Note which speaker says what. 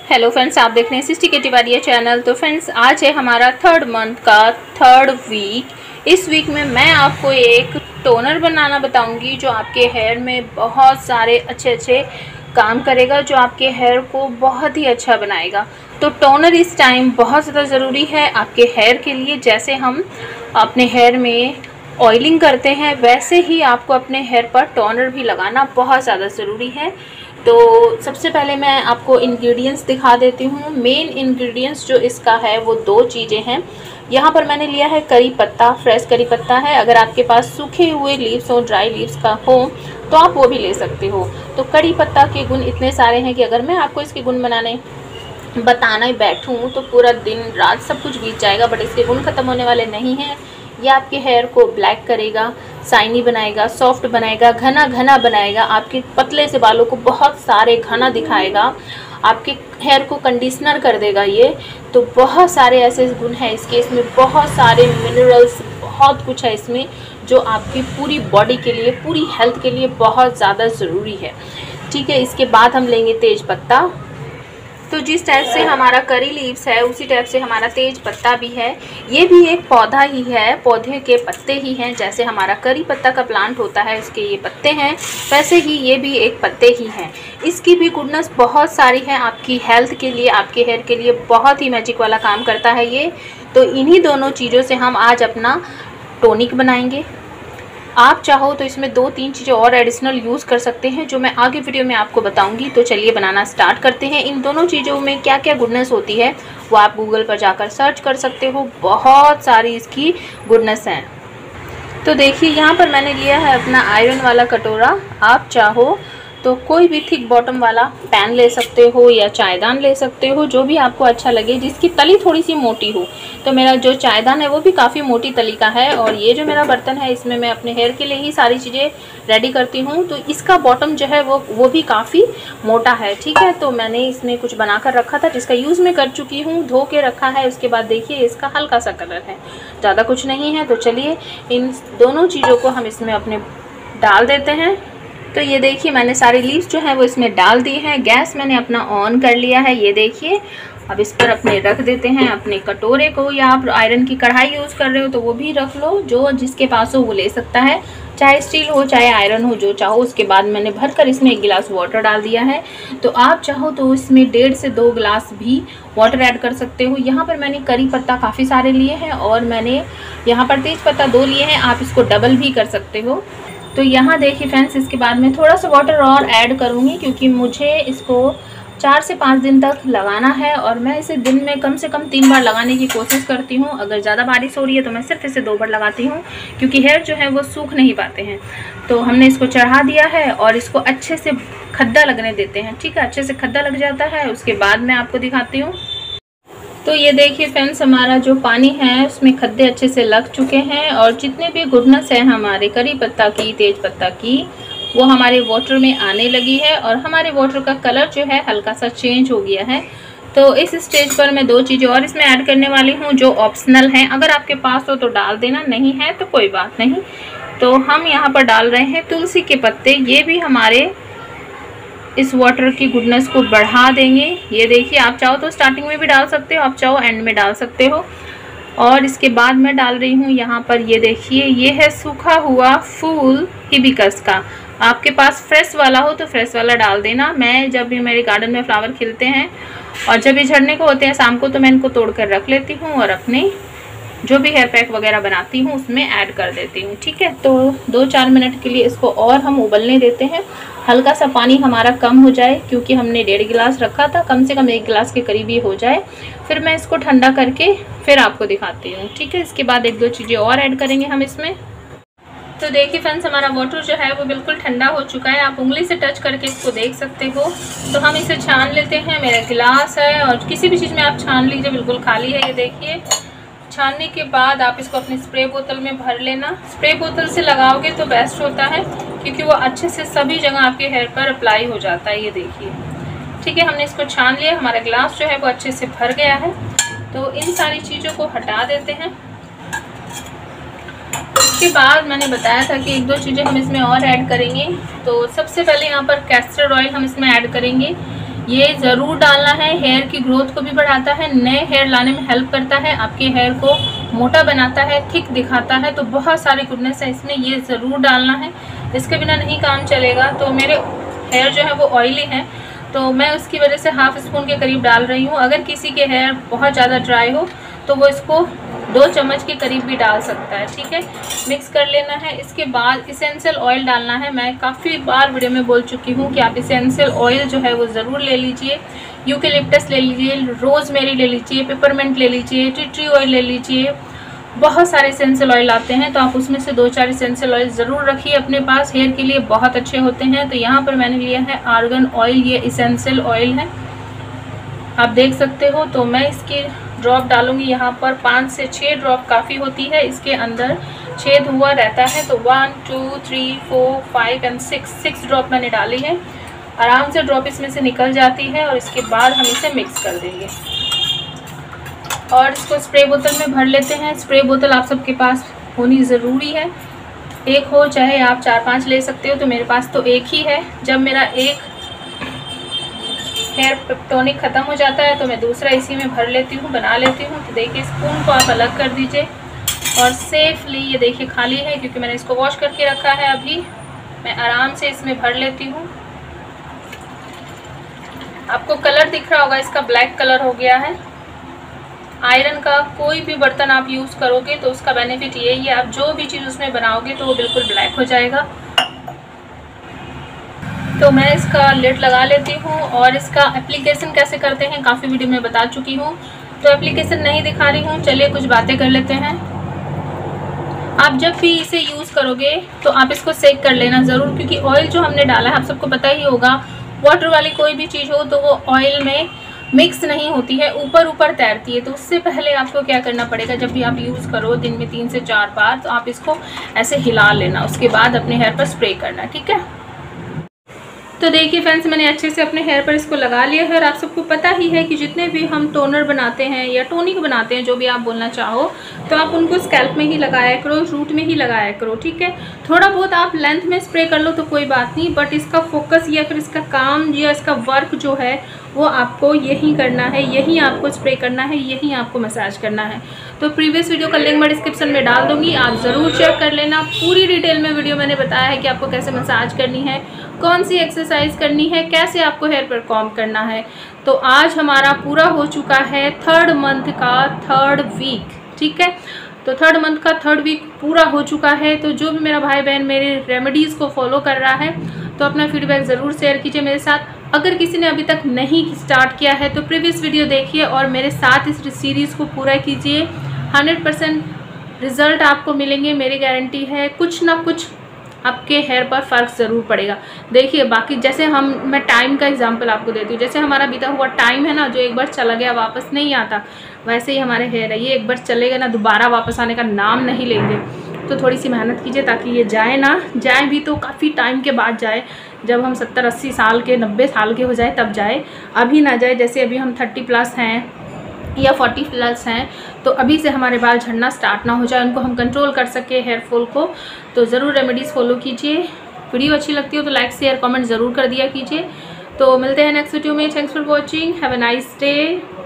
Speaker 1: Hello friends, आप देख रहे हैं सिस्टी के तिवारी चैनल। तो फ्रेंड्स, आज है हमारा 3rd मंथ का 3rd वीक। इस वीक में मैं आपको एक टोनर बनाना बताऊंगी जो आपके हेयर में बहुत सारे अच्छे काम करेगा, जो आपके हेयर को बहुत ही अच्छा बनाएगा। तो टोनर इस टाइम बहुत ज़्यादा ज़रूरी है आपके हेयर के लिए। जैसे हम अपने हेयर में ऑयलिंग करते हैं, वैसे ही आपको अपने हेयर पर टोनर भी लगाना बहुत ज़्यादा ज़रूरी है। तो सबसे पहले मैं आपको इंग्रेडिएंट्स दिखा देती हूँ। मेन इंग्रेडिएंट्स जो इसका है वो 2 चीज़ें हैं। यहाँ पर मैंने लिया है करी पत्ता, फ्रेश करी पत्ता है। अगर आपके पास सूखे हुए लीव्स हो, ड्राई लीव्स का हो, तो आप वो भी ले सकते हो। तो करी पत्ता के गुण इतने सारे हैं कि अगर मैं आपको इसके गुण बताना ही बैठूँ तो पूरा दिन रात सब कुछ बीत जाएगा, बट इसके गुण ख़त्म होने वाले नहीं हैं। ये आपके हेयर को ब्लैक करेगा, शाइनी बनाएगा, सॉफ्ट बनाएगा, घना बनाएगा, आपके पतले से बालों को बहुत सारे घना दिखाएगा, आपके हेयर को कंडीशनर कर देगा ये। तो बहुत सारे ऐसे गुण हैं इसमें बहुत सारे मिनरल्स, बहुत कुछ है इसमें जो आपकी पूरी बॉडी के लिए, पूरी हेल्थ के लिए बहुत ज़्यादा ज़रूरी है। ठीक है, इसके बाद हम लेंगे तेज पत्ता। तो जिस टाइप से हमारा करी लीव्स है उसी टाइप से हमारा तेज पत्ता भी है। ये भी एक पौधा ही है, पौधे के पत्ते ही हैं। जैसे हमारा करी पत्ता का प्लांट होता है, उसके ये पत्ते हैं, वैसे ही ये भी एक पत्ते ही हैं। इसकी भी गुडनेस बहुत सारी है आपकी हेल्थ के लिए, आपके हेयर के लिए बहुत ही मैजिक वाला काम करता है ये। तो इन्हीं दोनों चीज़ों से हम आज अपना टॉनिक बनाएंगे। आप चाहो तो इसमें 2-3 चीज़ें और एडिशनल यूज़ कर सकते हैं, जो मैं आगे वीडियो में आपको बताऊंगी। तो चलिए बनाना स्टार्ट करते हैं। इन दोनों चीज़ों में क्या क्या गुडनेस होती है वो आप गूगल पर जाकर सर्च कर सकते हो, बहुत सारी इसकी गुडनेस हैं। तो देखिए, यहाँ पर मैंने लिया है अपना आयरन वाला कटोरा। आप चाहो तो कोई भी थिक बॉटम वाला पैन ले सकते हो या चायदान ले सकते हो, जो भी आपको अच्छा लगे, जिसकी तली थोड़ी सी मोटी हो। तो मेरा जो चायदान है वो भी काफ़ी मोटी तली का है, और ये जो मेरा बर्तन है इसमें मैं अपने हेयर के लिए ही सारी चीज़ें रेडी करती हूँ। तो इसका बॉटम जो है वो भी काफ़ी मोटा है। ठीक है, तो मैंने इसमें कुछ बना कर रखा था जिसका यूज़ मैं कर चुकी हूँ, धो के रखा है। उसके बाद देखिए इसका हल्का सा कलर है, ज़्यादा कुछ नहीं है। तो चलिए इन दोनों चीज़ों को हम इसमें अपने डाल देते हैं। तो ये देखिए मैंने सारी लीव्स जो है वो इसमें डाल दी हैं। गैस मैंने अपना ऑन कर लिया है, ये देखिए। अब इस पर अपने रख देते हैं अपने कटोरे को, या आप आयरन की कढ़ाई यूज़ कर रहे हो तो वो भी रख लो, जो जिसके पास हो वो ले सकता है, चाहे स्टील हो चाहे आयरन हो, जो चाहो। उसके बाद मैंने भरकर इसमें 1 गिलास वाटर डाल दिया है। तो आप चाहो तो इसमें 1.5 से 2 गिलास भी वाटर ऐड कर सकते हो। यहाँ पर मैंने करी पत्ता काफ़ी सारे लिए हैं और मैंने यहाँ पर तेज पत्ता 2 लिए हैं, आप इसको डबल भी कर सकते हो। तो यहाँ देखिए फ्रेंड्स, इसके बाद मैं थोड़ा सा वाटर और ऐड करूँगी, क्योंकि मुझे इसको 4 से 5 दिन तक लगाना है, और मैं इसे दिन में कम से कम 3 बार लगाने की कोशिश करती हूँ। अगर ज़्यादा बारिश हो रही है तो मैं सिर्फ इसे 2 बार लगाती हूँ, क्योंकि हेयर जो है वो सूख नहीं पाते हैं। तो हमने इसको चढ़ा दिया है और इसको अच्छे से खद्दा लगने देते हैं। ठीक है, अच्छे से खद्दा लग जाता है, उसके बाद मैं आपको दिखाती हूँ। तो ये देखिए फ्रेंड्स, हमारा जो पानी है उसमें खद्दे अच्छे से लग चुके हैं, और जितने भी गुडनेस है हमारे करी पत्ता की, तेज पत्ता की, वो हमारे वाटर में आने लगी है, और हमारे वाटर का कलर जो है हल्का सा चेंज हो गया है। तो इस स्टेज पर मैं 2 चीज़ें और इसमें ऐड करने वाली हूँ, जो ऑप्शनल हैं। अगर आपके पास हो तो डाल देना, नहीं है तो कोई बात नहीं। तो हम यहाँ पर डाल रहे हैं तुलसी के पत्ते। ये भी हमारे इस वाटर की गुडनेस को बढ़ा देंगे। ये देखिए, आप चाहो तो स्टार्टिंग में भी डाल सकते हो, आप चाहो एंड में डाल सकते हो। और इसके बाद मैं डाल रही हूँ यहाँ पर, ये देखिए, ये है सूखा हुआ फूल हिबिस्कस का। आपके पास फ्रेश वाला हो तो फ्रेश वाला डाल देना। मैं जब भी मेरे गार्डन में फ्लावर खिलते हैं और जब ये झड़ने को होते हैं शाम को, तो मैं इनको तोड़ कर रख लेती हूँ और अपने जो भी हेयर पैक वगैरह बनाती हूँ उसमें ऐड कर देती हूँ। ठीक है, तो 2-4 मिनट के लिए इसको और हम उबलने देते हैं। हल्का सा पानी हमारा कम हो जाए, क्योंकि हमने 1.5 गिलास रखा था, कम से कम 1 गिलास के करीब ही हो जाए। फिर मैं इसको ठंडा करके फिर आपको दिखाती हूँ। ठीक है, इसके बाद 1-2 चीज़ें और ऐड करेंगे हम इसमें। तो देखिए फ्रेंड्स, हमारा वाटर जो है वो बिल्कुल ठंडा हो चुका है। आप उंगली से टच करके इसको देख सकते हो। तो हम इसे छान लेते हैं। मेरा गिलास है, और किसी भी चीज़ में आप छान लीजिए, बिल्कुल खाली है। ये देखिए, छानने के बाद आप इसको अपनी स्प्रे बोतल में भर लेना। स्प्रे बोतल से लगाओगे तो बेस्ट होता है, क्योंकि वो अच्छे से सभी जगह आपके हेयर पर अप्लाई हो जाता है। ये देखिए, ठीक है, हमने इसको छान लिया। हमारा गिलास जो है वो अच्छे से भर गया है। तो इन सारी चीज़ों को हटा देते हैं। इसके बाद मैंने बताया था कि 1-2 चीज़ें हम इसमें और ऐड करेंगे। तो सबसे पहले यहाँ पर कैस्टर ऑयल हम इसमें ऐड करेंगे। ये ज़रूर डालना है, हेयर की ग्रोथ को भी बढ़ाता है, नए हेयर लाने में हेल्प करता है, आपके हेयर को मोटा बनाता है, थिक दिखाता है। तो बहुत सारी गुडनेस है इसमें, ये ज़रूर डालना है, इसके बिना नहीं काम चलेगा। तो मेरे हेयर जो है वो ऑयली हैं, तो मैं उसकी वजह से हाफ स्पून के करीब डाल रही हूँ। अगर किसी के हेयर बहुत ज़्यादा ड्राई हो तो वो इसको 2 चम्मच के करीब भी डाल सकता है। ठीक है, मिक्स कर लेना है। इसके बाद इसेंशियल ऑयल डालना है। मैं काफ़ी बार वीडियो में बोल चुकी हूँ कि आप इसेंशियल ऑयल जो है वो ज़रूर ले लीजिए। यूकेलिप्टस ले लीजिए, रोज़मेरी ले लीजिए, पेपरमेंट ले लीजिए, टी ट्री ऑयल ले लीजिए। बहुत सारे इसेंशियल ऑयल आते हैं, तो आप उसमें से 2-4 इसेंशियल ऑयल ज़रूर रखिए अपने पास, हेयर के लिए बहुत अच्छे होते हैं। तो यहाँ पर मैंने लिया है आर्गन ऑयल, ये इसेंशियल ऑयल है, आप देख सकते हो। तो मैं इसकी ड्रॉप डालूंगी यहाँ पर, 5 से 6 ड्रॉप काफ़ी होती है। इसके अंदर छेद हुआ रहता है, तो 1 2 3 4 5 एंड 6 ड्रॉप मैंने डाली है। आराम से ड्रॉप इसमें से निकल जाती है और इसके बाद हम इसे मिक्स कर देंगे और इसको स्प्रे बोतल में भर लेते हैं। स्प्रे बोतल आप सबके पास होनी ज़रूरी है, एक हो चाहे आप 4-5 ले सकते हो। तो मेरे पास तो एक ही है। जब मेरा एक हेयर टॉनिक ख़त्म हो जाता है तो मैं दूसरा इसी में भर लेती हूँ, बना लेती हूँ। तो देखिए स्पून को आप अलग कर दीजिए और सेफली, ये देखिए खाली है क्योंकि मैंने इसको वॉश करके रखा है। अभी मैं आराम से इसमें भर लेती हूँ। आपको कलर दिख रहा होगा, इसका ब्लैक कलर हो गया है। आयरन का कोई भी बर्तन आप यूज़ करोगे तो उसका बेनिफिट यही है, आप जो भी चीज़ उसमें बनाओगे तो वो बिल्कुल ब्लैक हो जाएगा। तो मैं इसका लिड लगा लेती हूँ और इसका एप्लीकेशन कैसे करते हैं काफ़ी वीडियो में बता चुकी हूँ, तो एप्लीकेशन नहीं दिखा रही हूँ। चलिए कुछ बातें कर लेते हैं। आप जब भी इसे यूज़ करोगे तो आप इसको सेक कर लेना ज़रूर, क्योंकि ऑयल जो हमने डाला है आप सबको पता ही होगा, वाटर वाली कोई भी चीज़ हो तो वो ऑयल में मिक्स नहीं होती है, ऊपर ऊपर तैरती है। तो उससे पहले आपको क्या करना पड़ेगा, जब भी आप यूज़ करो दिन में 3 से 4 बार, तो आप इसको ऐसे हिला लेना, उसके बाद अपने हेयर पर स्प्रे करना। ठीक है, तो देखिए फ्रेंड्स, मैंने अच्छे से अपने हेयर पर इसको लगा लिया है। और आप सबको पता ही है कि जितने भी हम टोनर बनाते हैं या टोनिक बनाते हैं, जो भी आप बोलना चाहो, तो आप उनको स्कैल्प में ही लगाया करो, रूट में ही लगाया करो। ठीक है, थोड़ा बहुत आप लेंथ में स्प्रे कर लो तो कोई बात नहीं, बट इसका फोकस या फिर इसका काम या इसका वर्क जो है वो आपको यही करना है, यही आपको स्प्रे करना है, यही आपको मसाज करना है। तो प्रीवियस वीडियो का लिंक मैं डिस्क्रिप्शन में डाल दूंगी, आप ज़रूर चेक कर लेना। पूरी डिटेल में वीडियो मैंने बताया है कि आपको कैसे मसाज करनी है, कौन सी एक्सरसाइज करनी है, कैसे आपको हेयर पर कॉम्ब करना है। तो आज हमारा पूरा हो चुका है 3rd मंथ का 3rd वीक। ठीक है, तो 3rd मंथ का 3rd वीक पूरा हो चुका है। तो जो भी मेरा भाई बहन मेरे रेमेडीज़ को फॉलो कर रहा है तो अपना फीडबैक ज़रूर शेयर कीजिए मेरे साथ। अगर किसी ने अभी तक नहीं स्टार्ट किया है तो प्रीवियस वीडियो देखिए और मेरे साथ इस सीरीज़ को पूरा कीजिए। 100% रिज़ल्ट आपको मिलेंगे, मेरी गारंटी है। कुछ ना कुछ आपके हेयर पर फ़र्क ज़रूर पड़ेगा। देखिए बाकी जैसे मैं टाइम का एग्जांपल आपको देती हूँ, जैसे हमारा बीता हुआ टाइम है ना, जो एक बार चला गया वापस नहीं आता, वैसे ही हमारे हेयर है, ये एक बार चलेगा ना, दोबारा वापस आने का नाम नहीं लेंगे। तो थोड़ी सी मेहनत कीजिए ताकि ये जाए ना, जाए भी तो काफ़ी टाइम के बाद जाए, जब हम 70-80 साल के 90 साल के हो जाए तब जाए, अभी ना जाए। जैसे अभी हम 30+ हैं या 40+ हैं, तो अभी से हमारे बाल झड़ना स्टार्ट ना हो जाए, उनको हम कंट्रोल कर सके हेयर फॉल को। तो ज़रूर रेमेडीज़ फॉलो कीजिए। वीडियो अच्छी लगती हो तो लाइक शेयर कमेंट ज़रूर कर दिया कीजिए। तो मिलते हैं नेक्स्ट वीडियो में। Thanks for watching, have a nice day.